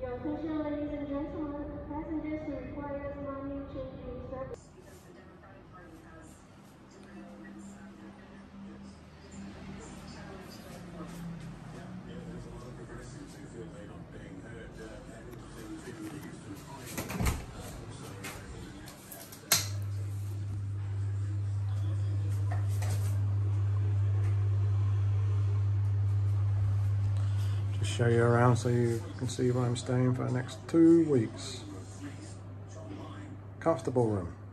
Your attention, ladies and gentlemen, passengers who require money changing service. Show you around so you can see where I'm staying for the next 2 weeks. Comfortable room.